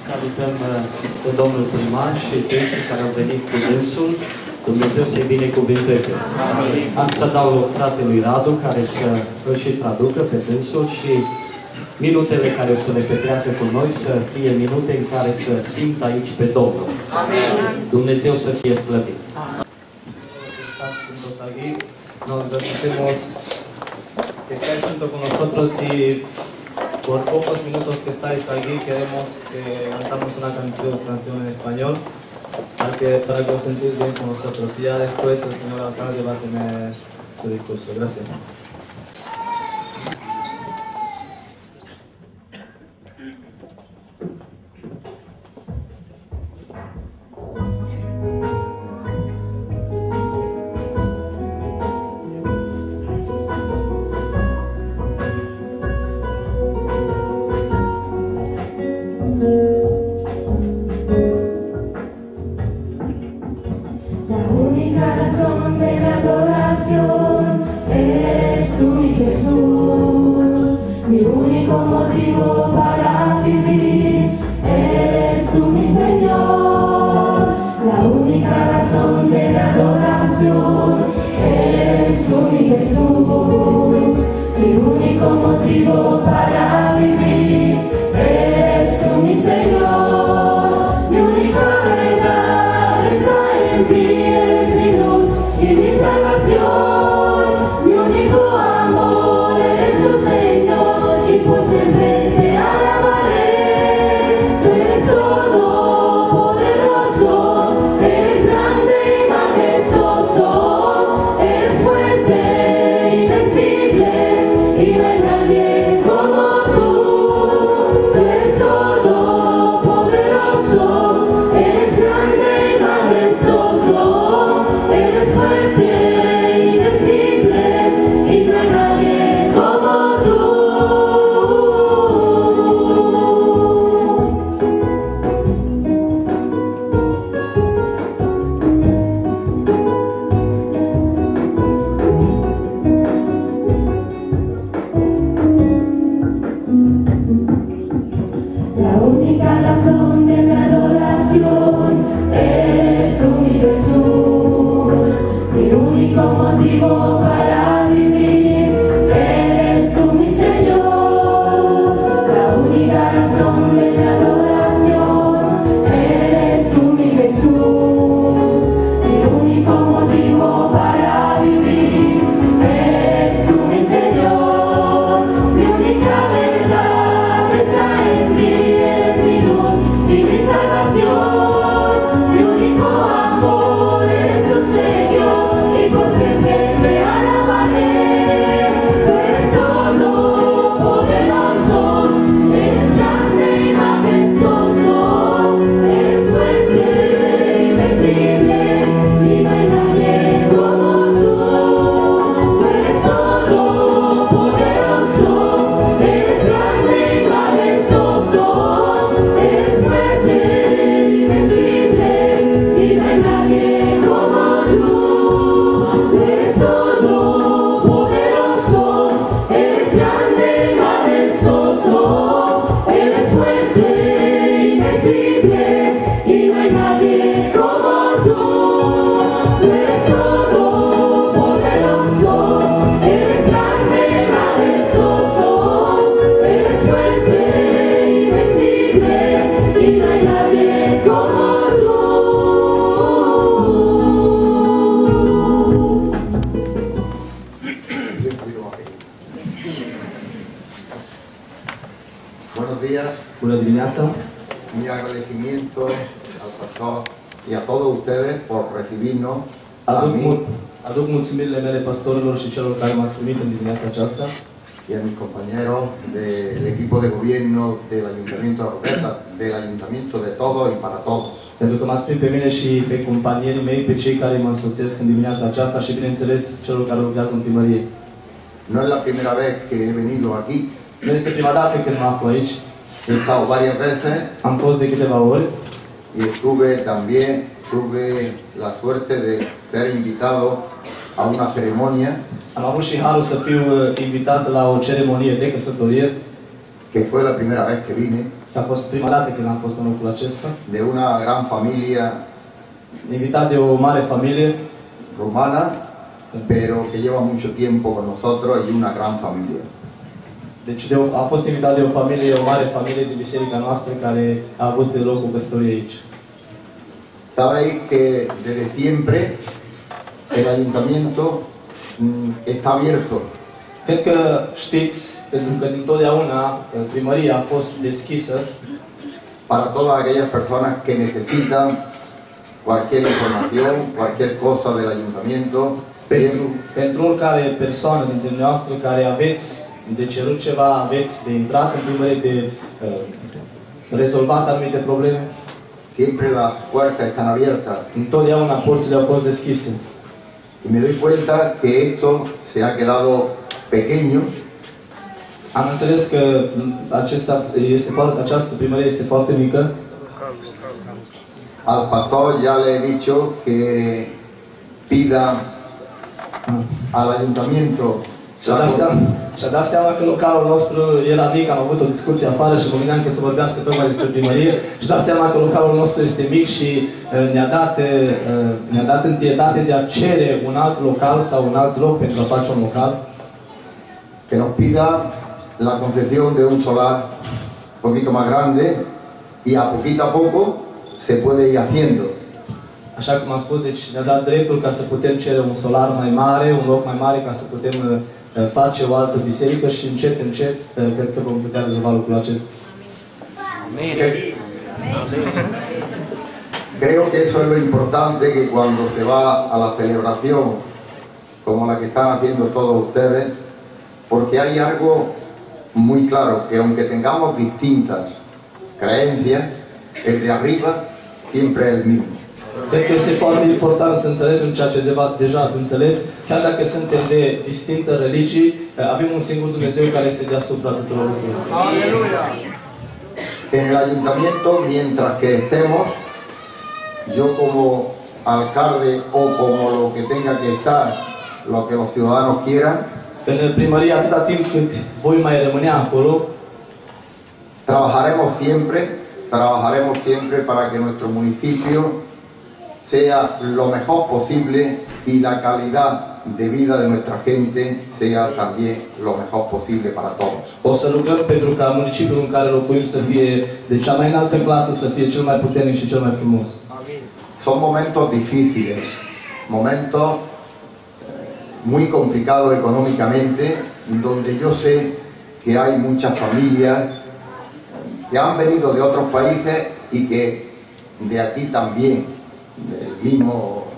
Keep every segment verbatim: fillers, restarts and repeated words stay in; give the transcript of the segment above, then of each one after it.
Salutăm pe domnul primar și cei care au venit cu dânsul. Dumnezeu să-i binecuvânteze. Am să dau fratelui Radu care să îl și traducă pe dânsul și minutele care o să le petreacă cu noi să fie minute în care să simt aici pe Domnul. Amen. Dumnezeu să fie slăvit. Nos bendecimos que estáis junto con nosotros y por pocos minutos que estáis aquí queremos que cantamos una canción, canción en español para que, para que os sentáis bien con nosotros y ya después el señor alcalde va a tener su discurso. Gracias. Y a mis compañeros del equipo de gobierno del Ayuntamiento de Roqueta, del Ayuntamiento de todos y para todos. Pentru că m-ați primit pe mine și pe companierii mei, pe cei care mă însoțesc în dimineața aceasta și, bineînțeles, celor care lucrează în primărie. No es la primera vez que he venido aquí. Nu este prima dată când mă aflu aici. He estado varias veces. Am fost de câteva ori. Y estuve también, tuve la suerte de ser invitado a una ceremonia. Am avut și harul să fiu invitat la o ceremonie de căsătorie. Que fue la primera vez que vine. că a fost prima dată când am fost în locul acesta, de una gran familia invitat de o mare familie rumana, pero que lleva mucho tiempo con nosotros y una gran familia. Deci de o, a fost invitat de o familie, o mare familie din biserica noastră care a avut locul căsătoriei aici. Sabéis que desde siempre el ayuntamiento mm, está abierto Cred că știți, pentru că dintotdeauna primăria a fost deschisă para todas aquellas personas que necesitan cualquier información, cualquier cosa del ayuntamiento. pentru, pentru oricare persoană dintre noastre care aveți de cerut ceva, aveți de intrat în primărie, de uh, rezolvat anumite probleme. Siempre las puertas están abiertas. Întotdeauna porțile au fost deschise. Y me doy cuenta que esto se ha quedado pequeño. Am înțeles că acesta este foarte, această primărie este foarte mică. Al pastor ya le he dicho que pida al ayuntamiento. Și-a dat seama, și-a dat seama că localul nostru era mic, am avut o discuție afară și mă gândeam că să vorbească tocmai despre primărie. Și-a dat seama că localul nostru este mic și uh, ne-a dat, uh, ne-a dat întietate de a cere un alt local sau un alt loc pentru a face un local. Que nos pida la concesión de un solar un poquito más grande y a poquito a poco se puede ir haciendo. Așa cum am spus, deci ne-a dat dreptul ca să putem cere un solar mai mare, un loc mai mare, ca să putem uh, face o altă biserică și încet, încet, uh, cred că vom putea rezolva lucrul acesta. Creo que eso es lo importante, que cuando se va a la celebración, como la que están haciendo todos ustedes, porque hay algo muy claro, que aunque tengamos distintas creencias, el de arriba siempre es el mismo. Cred că este foarte important să înțelegem ceea ce deja ați înțeles. Chiar dacă suntem de distinte religii, avem un singur Dumnezeu care este deasupra tuturor lucrurilor. Aleluya. En el ayuntamiento, mientras que estemos, yo como alcalde o como lo que tenga que estar, lo que los ciudadanos quieran, În primărie, atâta timp cât voi mai rămânea acolo, trabajaremos siempre, trabajaremos siempre para que nuestro municipio sea lo mejor posible y la calidad de vida de nuestra gente sea también lo mejor posible para todos. O să lucrăm pentru ca municipiul în care locuim să fie de cea mai înaltă clasă, să fie cel mai puternic și cel mai frumos. Son momentos difíciles, momentos muy complicados económicamente, donde yo sé que hay muchas familias que han venido de otros países y que de aquí también, del mismo,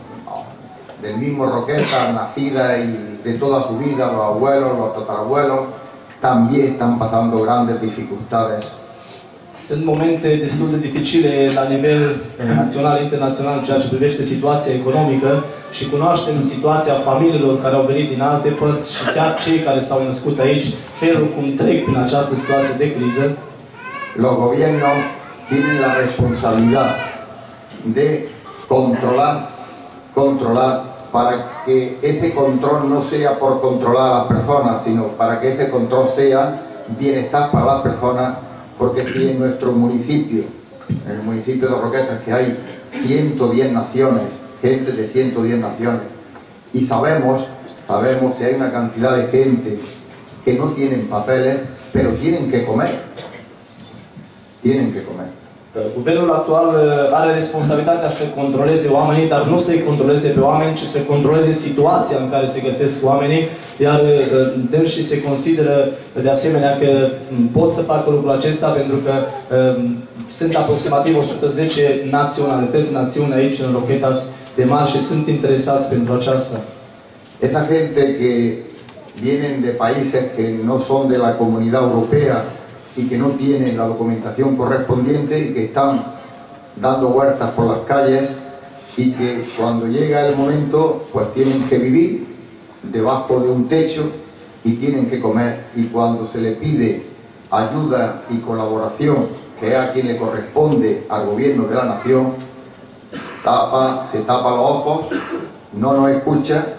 del mismo Roqueta, nacida y de toda su vida, los abuelos, los tatarabuelos, también están pasando grandes dificultades. Sunt momente destul de dificile la nivel național, internațional, în ceea ce privește situația economică și cunoaștem situația familiilor care au venit din alte părți și chiar cei care s-au născut aici, felul cum trec prin această situație de criză. Los gobiernos tienen la responsabilidad de controlar, controlar, para que ese control no sea por controlar a las personas, sino para que ese control sea bienestar para las personas, porque si en nuestro municipio, en el municipio de Roquetas, que hay ciento diez naciones, gente de ciento diez naciones, y sabemos, sabemos que hay una cantidad de gente que no tienen papeles, pero tienen que comer, tienen que comer. Guvernul actual are responsabilitatea să controleze oamenii, dar nu să-i controleze pe oameni, ci să controleze situația în care se găsesc oamenii, iar dânsii se consideră de asemenea că pot să facă lucrul acesta pentru că um, sunt aproximativ o sută zece naționalități, națiuni aici în Roquetas de Mar și sunt interesați pentru aceasta. Esa gente que vienen de países que no son de la Comunidad Europea y que no tienen la documentación correspondiente y que están dando vueltas por las calles y que cuando llega el momento pues tienen que vivir debajo de un techo y tienen que comer, y cuando se le pide ayuda y colaboración, que es a quien le corresponde al gobierno de la nación, tapa, se tapa los ojos, no nos escucha